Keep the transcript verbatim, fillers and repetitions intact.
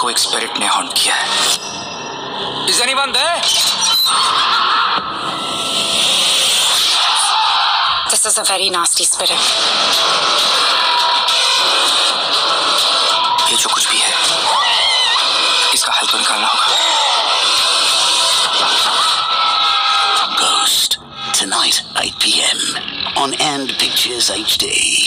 को एक स्पिरिट ने हॉन्ट किया है। Is anyone there? This is a very nasty spirit. ये जो कुछ भी है, इसका हल तो निकालना होगा। Ghost, tonight eight p m on And Pictures H D.